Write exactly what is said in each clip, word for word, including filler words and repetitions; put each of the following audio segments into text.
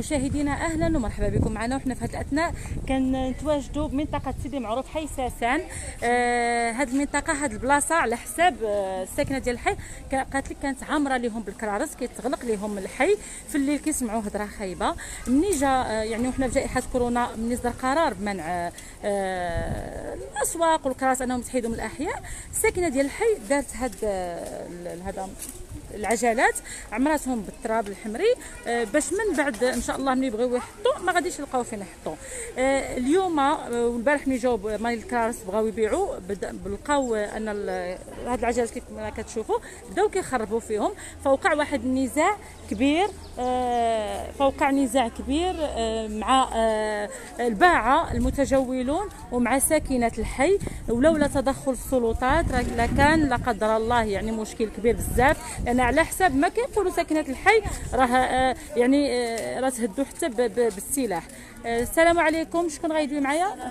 مشاهدينا اهلا ومرحبا بكم معنا. وحنا في هذه الاثناء كنتواجدوا بمنطقه سيدي معروف حي ساسان. آه هذه المنطقه هذه البلاصه على حساب آه الساكنه ديال الحي قالت لك كانت عامره لهم بالكرارس، كيتغلق لهم الحي في الليل كيسمعوا هضره خايبه. ملي جا آه يعني وحنا في جائحه كورونا ملي صدر قرار بمنع آه الاسواق والكرارس انهم يتحيدوا من الاحياء، الساكنه ديال الحي دارت هاد هذا العجلات عمراتهم بالتراب الحمري باش من بعد ان شاء الله ملي يبغيو يحطوا ما غاديش يلقاو فين يحطوا. اليوم والبارح ملي جاو مال الكرارس بغاو يبيعوا لقاو ان هاد العجلات كما كتشوفوا بداو كيخربوا فيهم، فوقع واحد النزاع كبير فوقع نزاع كبير مع الباعه المتجولون ومع ساكنه الحي، ولولا تدخل السلطات راه كان لا قدر الله يعني مشكل كبير بزاف، لان على حساب ما كيقولوا ساكنه الحي راه يعني راه تهدوا حتى بالسلاح. السلام عليكم، شكون غيدوي معايا؟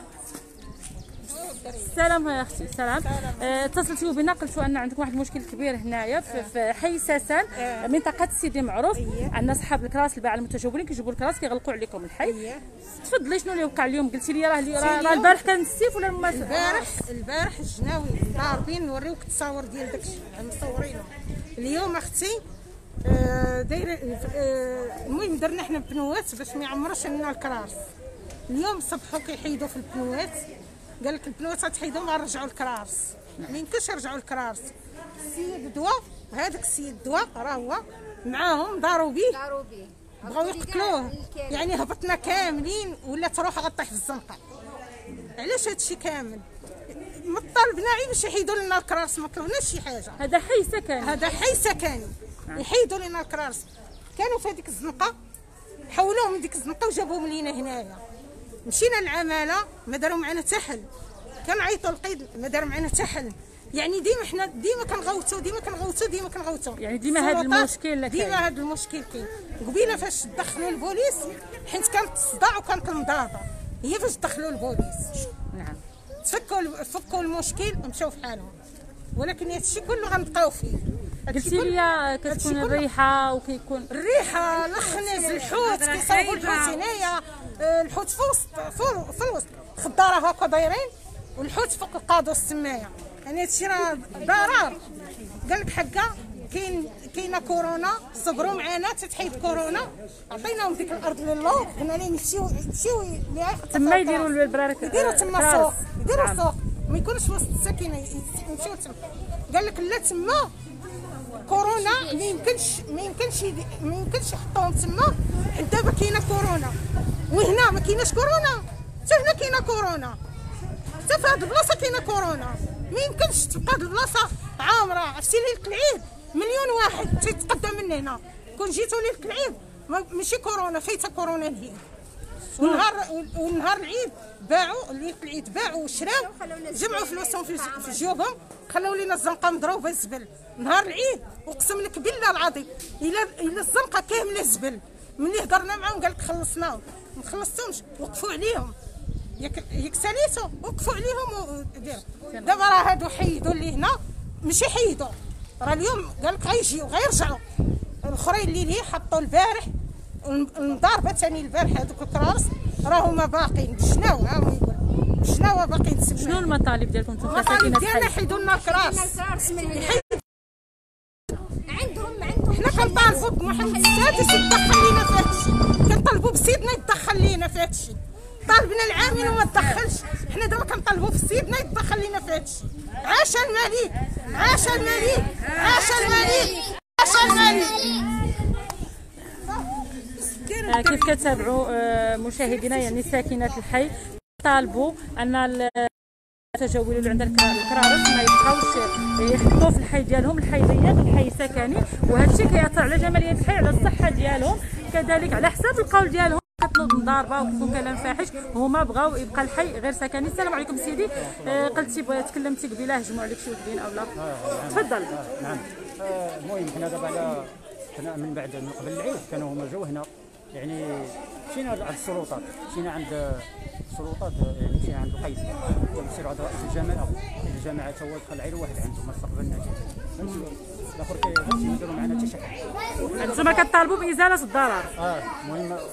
السلام يا اختي. السلام. اتصلتوا بنا قلتوا ان عندكم واحد المشكل كبير هنايا في حي ساسان منطقه سيدي معروف. عندنا صحاب الكراس الباعه المتجولين كيجيبوا الكراس كيغلقوا عليكم الحي. تفضلي شنو اللي وقع اليوم؟ قلتي لي راه راه البارح كان السيف ولا ما البارح البارح الجناوي ضاربين نوريوك التصاور ديال داكشي مصورينهم. اليوم اختي آه دايره آه المهم درنا حنا بنوات باش ما يعمروش لنا الكراس. اليوم صبحوا كيحيدوا في البنوات، قال لك البنوات تحيدوا ما رجعوا الكرارس، ما يمكنش يرجعوا الكرارس. السيد دواء هذاك السيد دواء راه هو معاهم داروا به داروا به بغاو يقتلوه، يعني هبطنا كاملين ولا تروح غطيح في الزنقه. علاش هادشي كامل؟ ما طالبنا غير باش يحيدوا لنا الكرارس، ما طلبناش شي حاجه. هذا حي سكني، هذا حي سكني يحيدوا لنا الكرارس. كانوا في هذيك الزنقه حولوهم من ديك الزنقه وجابوهم لينا هنايا. مشينا للعماله ما داروا معنا حتى حل، كنعيطوا للقيد ما دار معنا حتى حل. يعني ديما حنا ديما كنغوتوا ديما كنغوتوا ديما كنغوتوا يعني ديما هذا المشكل ديما هذا المشكل كاين. قبيله فاش دخلوا البوليس حيت كانت الصداع وكانت المضاضه، هي فاش دخلوا البوليس نعم تفكوا فكوا المشكل ومشاو في حالهم، ولكن هذا الشيء كله غنبقاو فيه. قلتي لي كتكون الريحه وكيكون الريحه الخنز الحوت كيصاوبوا الحوت هنايا، الحوت في وسط في الوسط خضاره هكا دايرين والحوت فوق القاضو السمايه. يعني هادشي راه ضرر. قال لك حقا كاين كاينه كورونا، صبروا معنا تتحيد كورونا، عطيناهم ديك الارض للور قلنا لهم يمشيو يمشيو تما يديروا البرارك يديروا تما سوق يديروا سوق ما يكونش وسط الساكنه يمشيو تما. قال لك لا تما كورونا ما يمكنش ما يمكنش ما يمكنش يحطوهم تما، دابا كاينه كورونا وهنا ما كايناش كورونا، حتى هنا كاينه كورونا، حتى في هذه البلاصه كاينه كورونا. ما يمكنش تبقى هذه البلاصه عامره. عرفتي ليله العيد مليون واحد تيتقدم من هنا، كون جيتوا ليله العيد ماشي كورونا فايته كورونا لهي. ونهار ونهار العيد باعوا ليله العيد باعوا وشراو جمعوا فلوسهم في جيوبهم، خلاو لينا الزنقه مضروبه زبل. نهار العيد اقسم لك بالله العظيم الا الا الزنقه كامله زبل. ملي هضرنا معاهم قال لك خلصناهم، ما خلصتهمش وقفوا عليهم. ياك ياك ساليتو وقفوا عليهم وديروا. دابا راه هادو حيدوا اللي هنا ماشي حيدوا، راه اليوم قال لك غيجيو غيرجعوا. الاخرين اللي ليه حطوا البارح المضاربه ثاني البارح هذوك الكرارس راهما باقيين الجناوه. ها هو يقول الجناوه باقيين تسمع. شنو المطالب ديالكم انتم كساكنه المطالب ديالنا يحيدوا لنا الكرارس. عندهم عندهم حنا كنطالبوا بمحمد السادس يتدخل لينا في هذا الشيء، كنطالبوا بسيدنا يتدخل لينا في هذا الشيء. طالبنا العامل وما تدخلش، حنا دابا كنطالبوا في سيدنا يتدخل لنا في هذا الشيء. عاش الملك عاش الملك عاش الملك عاش الملك. كيف كتابعوا مشاهدينا يعني ساكنه الحي طالبوا ان المتجولين اللي عندنا الكرارس ما يبقاوش يحطوا في الحي ديالهم. الحي ضيق الحي سكني وهذا الشيء كيأثر على جماليه الحي على الصحه ديالهم، كذلك على حساب القول ديالهم كتنوض مضاربه وكيكون كلام فاحش. هما بغاو يبقى الحي غير سكني. السلام عليكم سيدي. آه قلتي تكلمتي قبيله هجموا عليك شي وحدين او لا؟ آه تفضل. نعم. المهم حنا دابا على حنا من بعد من قبل العيد كانوا هما جاو هنا، يعني مشينا عند السلطات مشينا عند السلطات يعني مشينا عند القيد نسيروا عند رئيس الجامعه. الجامعه تا هو دخل غير واحد عنده ما استقبلناش، فهمتي؟ الاخر كيديروا معنا حتى شي حاجه. انتما كطالبوا بازاله الضرر. اه المهم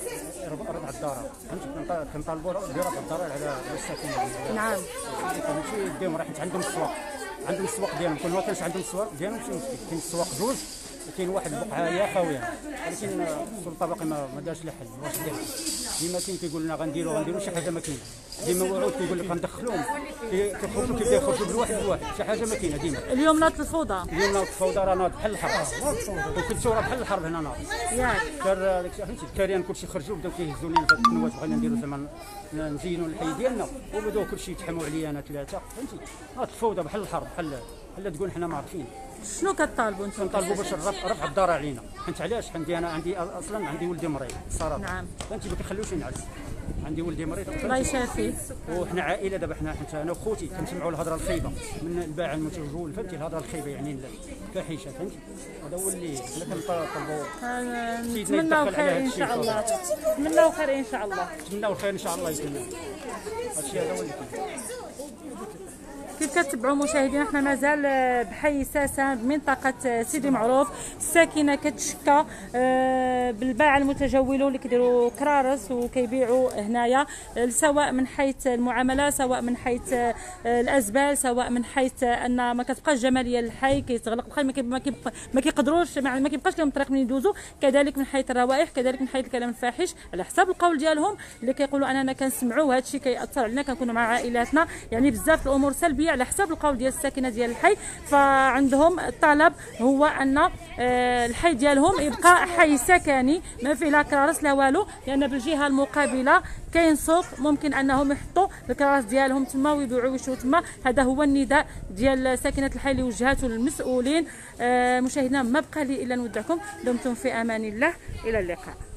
رفع الضرر، فهمتي؟ كنطالبوا برفع الضرر على الساكنه. نعم. ماشي يديهم راه حيت عندهم السواق، عندهم السواق ديالهم، كل ما كانش عندهم السواق ديالهم ماشي مشكل، كاين السواق جوج وكاين واحد البقعه هي خاويه، ولكن السلطه باقي ما ما دارش لها حل. واش دير؟ ديما كاين كيقول لنا غنديروا غنديروا شي حاجه ما كاينه، ديما وعود كيقول لك غندخلوهم كيخرجوا كيبداو يخرجوا بالواحد بالواحد، شي حاجه ما كاينه ديما. اليوم ناضت الفوضى، اليوم ناضت الفوضى، راه ناضت بحال الحرب، وكل شيء راه بحال الحرب هنا ناضت. ياك كار داكشي فهمتي، الكاريان كلشي خرجوا بداو كيهزوا لنا في القنوات، بغينا نديروا زعما نزينوا الحي ديالنا، وبداو كلشي يتحموا عليا انا ثلاثه، فهمتي؟ ناضت الفوضى بحال الحرب، بحال بحال تقول حنا ما عارفين. شنو كطالبوا انتم؟ كنطالبوا باش رفع رفع الضرر علينا، حيت علاش؟ عندي انا عندي اصلا عندي ولدي مريض الصراحه. نعم. فهمتي ما كيخليوش ينعس، عندي ولدي مريض الله يشافيه. وحنا عائله دابا، حنا حيت انا وخوتي كنسمعوا الهضره الخايبه من الباعه المتجول، فهمتي؟ الهضره الخايبه يعني الفاحشه، فهمتي؟ هذا هو اللي حنا كنطالبوا. نتمناو خير ان شاء الله، نتمناو خير ان شاء الله، نتمناو خير ان شاء الله. يكون هادشي هذا هو اللي كاين. كيف كتبعوا مشاهدينا، احنا مازال بحي ساسان بمنطقه سيدي معروف، الساكنه كتشكى بالباعه المتجولون اللي كيديروا كرارس وكيبيعوا هنايا، سواء من حيث المعامله، سواء من حيث الازبال، سواء من حيث ان ما كتبقاش جماليه للحي، كيتغلق الحي، ما كيقدروش ما كيبقاش لهم الطريق من يدوزوا، كذلك من حيث الروائح، كذلك من حيث الكلام الفاحش على حسب القول ديالهم اللي كيقولوا اننا كنسمعوا، وهذا الشيء كيأثر علينا، كنكونوا مع عائلاتنا، يعني بزاف الامور سلبيه على حسب القول ديال الساكنه ديال الحي. فعندهم الطلب هو ان الحي ديالهم يبقى حي سكني ما فيه لا كرارس لا والو، لان بالجهه المقابله كاين سوق ممكن انهم يحطوا الكرارس ديالهم تما ويبيعوا ويشروا تما. هذا هو النداء ديال ساكنه الحي اللي وجهته للمسؤولين. مشاهدينا ما بقى لي الا نودعكم، دمتم في امان الله، الى اللقاء.